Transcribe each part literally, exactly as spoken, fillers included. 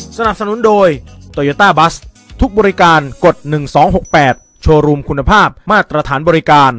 สนับสนุนโดย Toyota Bus ทุกบริการกดหนึ่งสองหกแปดโชว์รูมคุณภาพมาตรฐานบริการ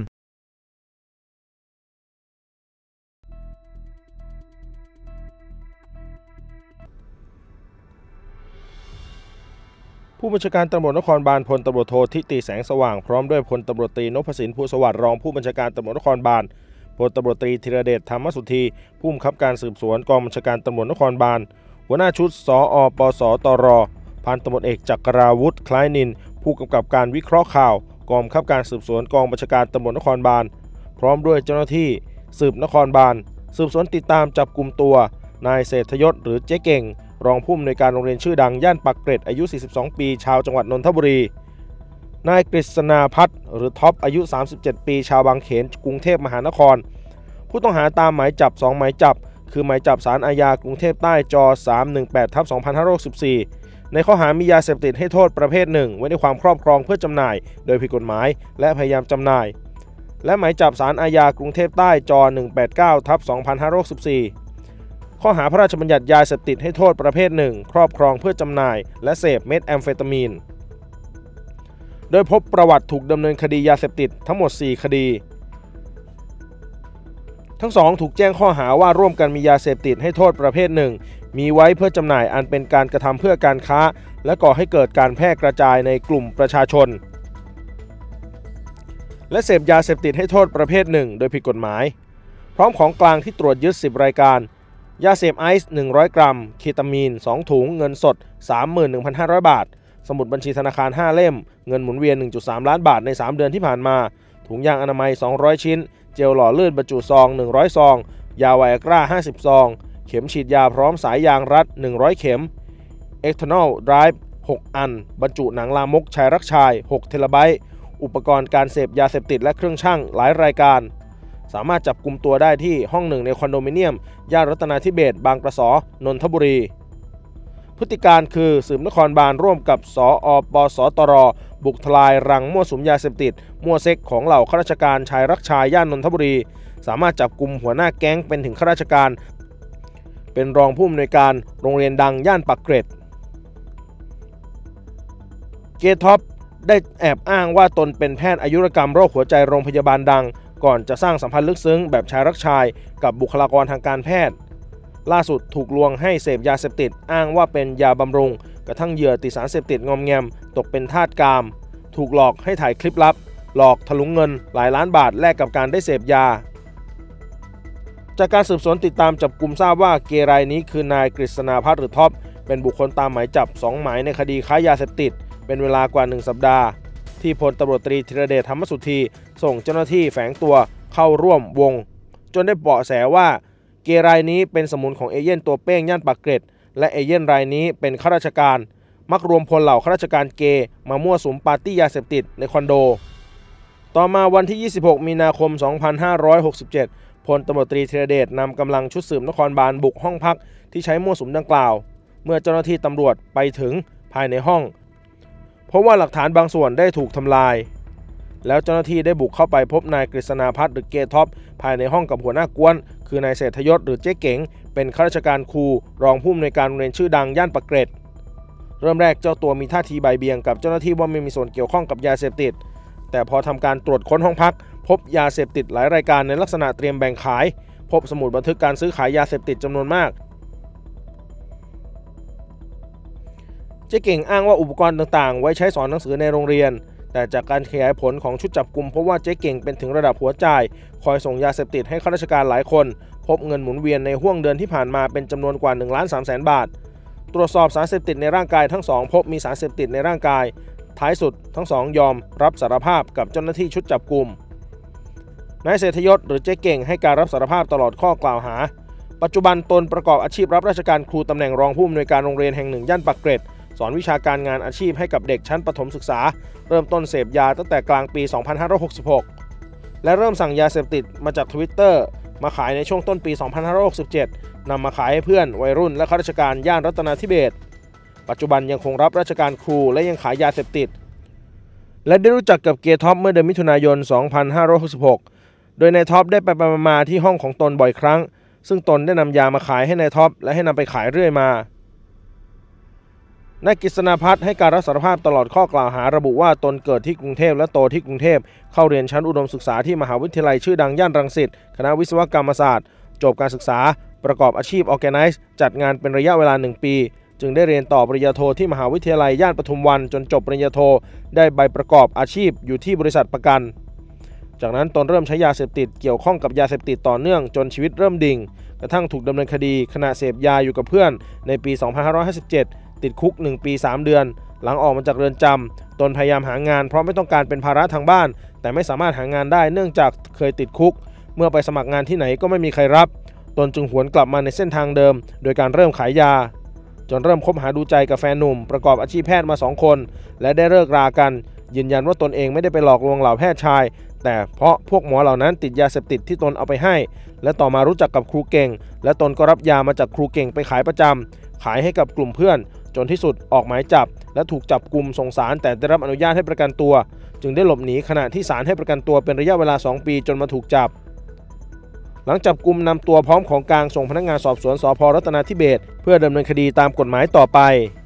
ผู้บัญชาการตำรวจนครบาลพลตำรวจโททิติแสงสว่างพร้อมด้วยพลตำรวจตรีนพสินภูสวัสดิ์รองผู้บัญชาการตำรวจนครบาลพลตำรวจตรีธีรเดชธรรมสุธีผู้บังคับการสืบสวนกองบัญชาการตำรวจนครบาลหัวหน้าชุดสอปสตรพันตำรวจเอกจักราวุฒิคล้ายนินผู้กำกับการวิเคราะห์ข่าวกองบังคับการสืบสวนกองบัญชาการตำรวจนครบาลพร้อมด้วยเจ้าหน้าที่สืบนครบาลสืบสวนติดตามจับกุมตัวนายเศรษฐยศหรือเจ๊เก่งรองผู้อำนวยการโรงเรียนชื่อดังย่านปากเกร็ดอายุสี่สิบสองปีชาวจังหวัดนนทบุรีนายกฤษณาพัฒน์หรือท็อปอายุสามสิบเจ็ดปีชาวบางเขนกรุงเทพมหานครผู้ต้องหาตามหมายจับสองหมายจับคือหมายจับศาลอาญากรุงเทพใต้จ สามหนึ่งแปดทับสองพันห้าร้อยหกสิบสี่ ในข้อหามียาเสพติดให้โทษประเภทหนึ่งไว้ในความครอบครองเพื่อจำหน่ายโดยผิดกฎหมายและพยายามจำหน่ายและหมายจับศาลอาญากรุงเทพใต้จ หนึ่งแปดเก้าทับสองพันห้าร้อยหกสิบสี่ ข้อหาพระราชบัญญัติยาเสพติดให้โทษประเภทหนึ่งครอบครองเพื่อจำหน่ายและเสพเม็ดแอมเฟตามีนโดยพบประวัติถูกดำเนินคดียาเสพติดทั้งหมดสี่คดีทั้งสองถูกแจ้งข้อหาว่าร่วมกันมียาเสพติดให้โทษประเภทหนึ่งมีไว้เพื่อจำหน่ายอันเป็นการกระทำเพื่อการค้าและก่อให้เกิดการแพร่กระจายในกลุ่มประชาชนและเสพยาเสพติดให้โทษประเภทหนึ่งโดยผิดกฎหมายพร้อมของกลางที่ตรวจยึดสิบรายการยาเสพไอซ์หนึ่งร้อยกรัมเคตามีนสองถุงเงินสด สามหมื่นหนึ่งพันห้าร้อย บาทสมุดบัญชีธนาคารห้าเล่มเงินหมุนเวียน หนึ่งจุดสาม ล้านบาทในสามเดือนที่ผ่านมาถุงยางอนามัยสองร้อยชิ้นเจลหล่อลื่นบรรจุซองหนึ่งร้อยซองยาไวอากร้าห้าสิบซองเข็มฉีดยาพร้อมสายยางรัดหนึ่งร้อยเข็ม Eternal Drive หกอันบรรจุหนังลามกชายรักชายหกเทราไบต์อุปกรณ์การเสพยาเสพติดและเครื่องชั่งหลายรายการสามารถจับกุมตัวได้ที่ห้องหนึ่งในคอนโดมิเนียมย่านรัตนาธิเบศรบางกระสอนนทบุรีพฤติการคือสืบนครบาลร่วมกับสอปสตรบุกทลายรังมั่วสุมยาเสพติดมั่วเซ็กของเหล่าข้าราชการชายรักชายย่านนนทบุรีสามารถจับกุมหัวหน้าแก๊งเป็นถึงข้าราชการเป็นรองผู้อำนวยการโรงเรียนดังย่านปากเกร็ดเกท็อปได้แอบอ้างว่าตนเป็นแพทย์อายุรกรรมโรคหัวใจโรงพยาบาลดังก่อนจะสร้างสัมพันธ์ลึกซึ้งแบบชายรักชายกับบุคลากรทางการแพทย์ล่าสุดถูกลวงให้เสพยาเสพติดอ้างว่าเป็นยาบำรุงกระทั่งเหยื่อติดสารเสพติดงอมแงมตกเป็นทาสกามถูกหลอกให้ถ่ายคลิปลับหลอกถลุงเงินหลายล้านบาทแลกกับการได้เสพยาจากการสืบสวนติดตามจับกุมทราบว่าเกย์รายนี้คือนายกฤษณาพัฒน์หรือท็อปเป็นบุคคลตามหมายจับสองหมายในคดีค้ายาเสพติดเป็นเวลากว่าหนึ่งสัปดาห์ที่พลตำรวจตรีธีรเดชธรรมสุธีส่งเจ้าหน้าที่แฝงตัวเข้าร่วมวงจนได้เบาะแสว่าเกย์รายนี้เป็นสมุนของเอเย่นตัวเป้งย่านปากเกร็ดและเอเย่นรายนี้เป็นข้าราชการมักรวมพลเหล่าข้าราชการเกย์มามั่วสุมปาร์ตี้ยาเสพติดในคอนโดต่อมาวันที่ยี่สิบหกมีนาคมสองพันห้าร้อยหกสิบเจ็ดพลตำรวจตรีธีรเดชนำกำลังชุดสืบนครบาลบุกห้องพักที่ใช้มั่วสุมดังกล่าวเมื่อเจ้าหน้าที่ตำรวจไปถึงภายในห้องเพราะว่าหลักฐานบางส่วนได้ถูกทำลายแล้วเจ้าหน้าที่ได้บุกเข้าไปพบนายกฤษณาพัฒน์หรือเกท็อปภายในห้องกับหัวหน้ากวนคือนายเศรษฐยศหรือเจ๊เก๋งเป็นข้าราชการครูรองผู้อำนวยการโรงเรียนชื่อดังย่านปากเกร็ดเริ่มแรกเจ้าตัวมีท่าทีบ่ายเบี่ยงกับเจ้าหน้าที่ว่าไม่มีส่วนเกี่ยวข้องกับยาเสพติดแต่พอทำการตรวจค้นห้องพักพบยาเสพติดหลายรายการในลักษณะเตรียมแบ่งขายพบสมุดบันทึกการซื้อขายยาเสพติดจำนวนมากเจ๊เก่งอ้างว่าอุปกรณ์ต่างๆไว้ใช้สอนหนังสือในโรงเรียนแต่จากการขยายผลของชุดจับกุมพบว่าเจ๊เก่งเป็นถึงระดับหัวจ่ายคอยส่งยาเสพติดให้ข้าราชการหลายคนพบเงินหมุนเวียนในห้วงเดือนที่ผ่านมาเป็นจำนวนกว่าหนึ่งล้านสามแสนบาทตรวจสอบสารเสพติดในร่างกายทั้งสองพบมีสารเสพติดในร่างกายท้ายสุดทั้งสองยอมรับสารภาพกับเจ้าหน้าที่ชุดจับกุมนายเศรษฐยศหรือเจ๊เก่งให้การรับสารภาพตลอดข้อกล่าวหาปัจจุบันตนประกอบอาชีพรับราชการครูตำแหน่งรองผู้อำนวยการโรงเรียนแห่งหนึ่งย่านปากเกร็ดสอนวิชาการงานอาชีพให้กับเด็กชั้นประถมศึกษาเริ่มต้นเสพยาตั้งแต่กลางปีสองพันห้าร้อยหกสิบหกและเริ่มสั่งยาเสพติดมาจาก Twitter มาขายในช่วงต้นปีสองพันห้าร้อยหกสิบเจ็ดนำมาขายให้เพื่อนวัยรุ่นและข้าราชการย่านรัตนาธิเบศรปัจจุบันยังคงรับราชการครูและยังขายยาเสพติดและได้รู้จักกับเกท็อปเมื่อเดือนมิถุนายนสองพันห้าร้อยหกสิบหกโดยนายท็อปได้ไปมาที่ห้องของตนบ่อยครั้งซึ่งตนได้นำยามาขายให้นายท็อปและให้นำไปขายเรื่อยมานายกฤษณพัฒน์ให้การรับสารภาพตลอดข้อกล่าวหาระบุว่าตนเกิดที่กรุงเทพและโตที่กรุงเทพเข้าเรียนชั้นอุดมศึกษาที่มหาวิทยาลัยชื่อดังย่านรังสิตคณะวิศวกรรมศาสตร์จบการศึกษาประกอบอาชีพ Organize จัดงานเป็นระยะเวลาหนึ่งปีจึงได้เรียนต่อปริญญาโทที่มหาวิทยาลัยย่านปทุมวันจนจบปริญญาโทได้ใบประกอบอาชีพอยู่ที่บริษัทประกันจากนั้นตนเริ่มใช้ยาเสพติดเกี่ยวข้องกับยาเสพติดต่อเนื่องจนชีวิตเริ่มดิ่งกระทั่งถูกดำเนินคดีขณะเสพยาอยู่กับเพื่อนในปี สองพันห้าร้อยห้าสิบเจ็ด ติดคุกหนึ่งปีสามเดือนหลังออกมาจากเรือนจำตนพยายามหางานเพราะไม่ต้องการเป็นภาระทางบ้านแต่ไม่สามารถหางานได้เนื่องจากเคยติดคุกเมื่อไปสมัครงานที่ไหนก็ไม่มีใครรับตนจึงหวนกลับมาในเส้นทางเดิมโดยการเริ่มขายยาจนเริ่มคบหาดูใจกับแฟนหนุ่มประกอบอาชีพแพทย์มาสองคนและได้เลิกรากันยืนยันว่าตนเองไม่ได้ไปหลอกลวงเหล่าแพทย์ชายแต่เพราะพวกหมอเหล่านั้นติดยาเสพติดที่ตนเอาไปให้และต่อมารู้จักกับครูเก่งและตนก็รับยามาจากครูเก่งไปขายประจำขายให้กับกลุ่มเพื่อนจนที่สุดออกหมายจับและถูกจับกุมส่งศาลแต่ได้รับอนุญาตให้ประกันตัวจึงได้หลบหนีขณะที่ศาลให้ประกันตัวเป็นระยะเวลาสองปีจนมาถูกจับหลังจับกุมนำตัวพร้อมของกลางส่งพนักงานสอบสวนสภ.รัตนาธิเบศรเพื่อดำเนินคดีตามกฎหมายต่อไป